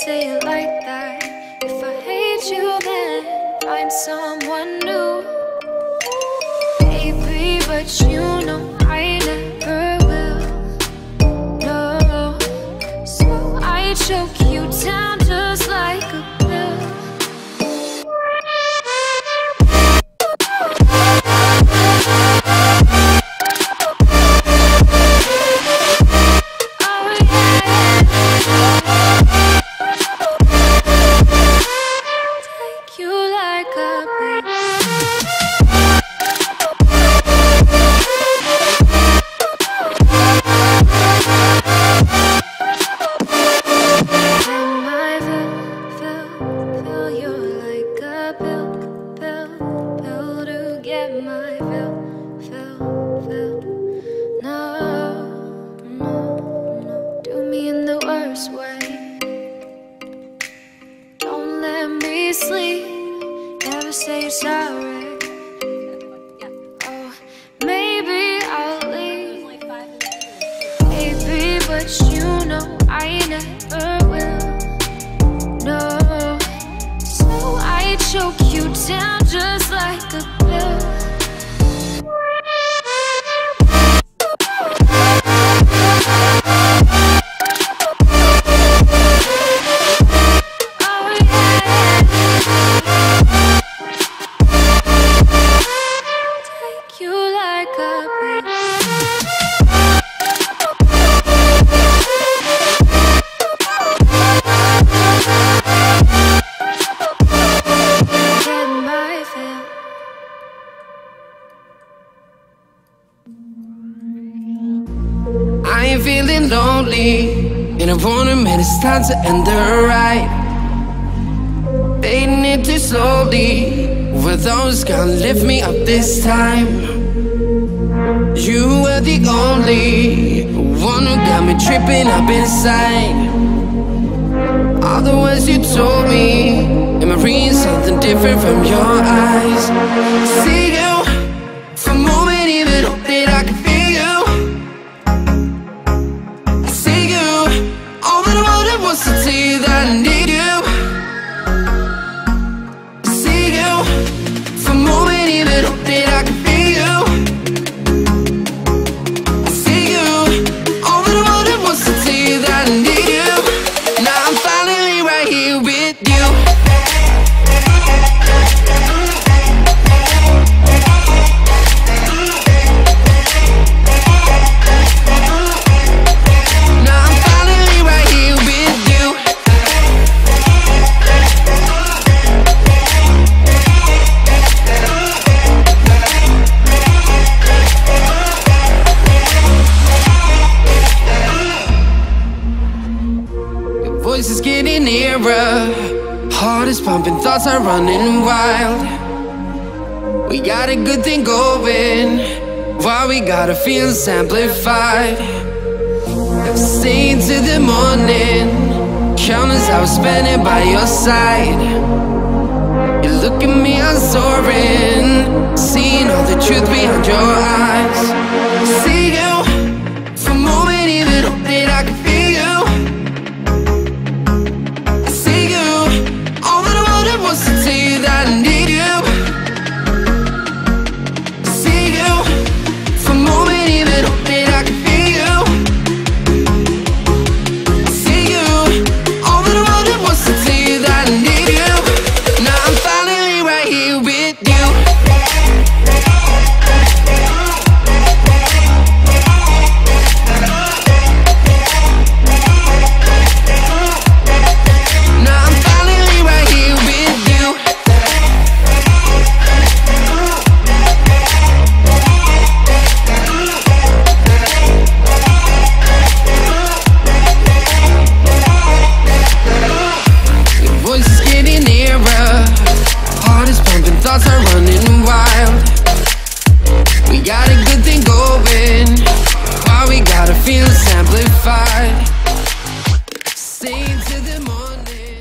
say it like that. If I hate you, then find someone new. Baby, but you know I never will. No, so I choke you down just like a pill. Sleep, never say you're sorry. Oh, maybe I'll leave. Baby, but you know I never will. No, so I choke you down just like a pill. I ain't feeling lonely, and I wanna admit it's time to end the ride. Fading it too slowly, were those gonna lift me up this time? You were the only one who got me tripping up inside. All the words you told me, am I reading something different from your eyes? See you for a moment, even hope that I can feel you. To tell you that I need you. See you for a moment, even hope that I can feel you. See you, all that I wanted was to tell you that I need you. Now I'm finally right here with you. Voice is getting nearer, heart is pumping, thoughts are running wild. We got a good thing going, why we gotta feel amplified. Staying till the morning, countless hours spending by your side. You look at me, I'm soaring, seeing all the truth behind your eyes. See you for a moment, even hope that I can feel you. To tell you that I need you. See you for a moment, even hope that I can feel you. See you, all that I wanted was to tell you that I need you. Now I'm finally right here with you. Thoughts are running wild. We got a good thing going, why we gotta feel amplified. Staying till the morning.